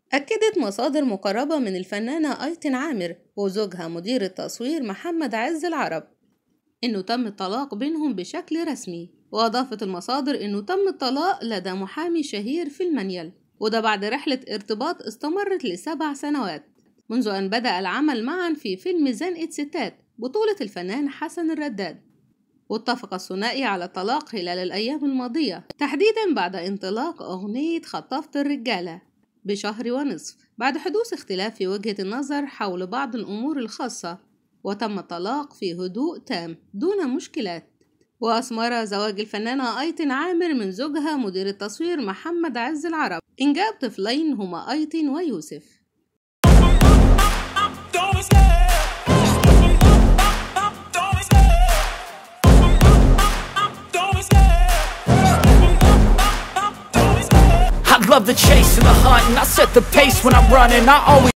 أكدت مصادر مقربة من الفنانة أيتن عامر وزوجها مدير التصوير محمد عز العرب إنه تم الطلاق بينهم بشكل رسمي، وأضافت المصادر إنه تم الطلاق لدى محامي شهير في المنيل، وده بعد رحلة ارتباط استمرت ل7 سنوات منذ أن بدأ العمل معا في فيلم زنقة ستات بطولة الفنان حسن الرداد. واتفق الثنائي على الطلاق خلال الأيام الماضية، تحديدا بعد انطلاق أغنية خطفت الرجالة بشهر ونصف بعد حدوث اختلاف في وجهة النظر حول بعض الأمور الخاصة، وتم الطلاق في هدوء تام دون مشكلات. وأثمر زواج الفنانة أيتن عامر من زوجها مدير التصوير محمد عز العرب إنجاب طفلين هما أيتن ويوسف. Love the chase and the hunt, and I set the pace when I'm running. I always